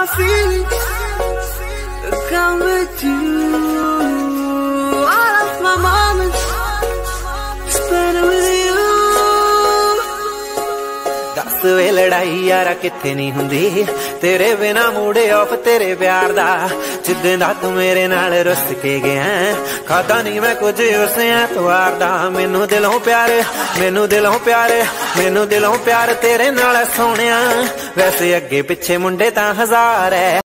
my feelings come with you. All of my moments spent with you. दस वे लड़ाई यारा किथे नहीं हुंदी तेरे बिना मूडे ऑफ तेरे प्यार दा जिद्दां दा तू मेरे नाल रुस के गया खाता नहीं मैं कुछ उस ऐतवार दा मैनू दिलों प्यार मैनू दिलों प्यार मैनू दिलों प्यार तेरे नाल सोहणिया वैसे अगे पिछे मुंडे तां हजार है।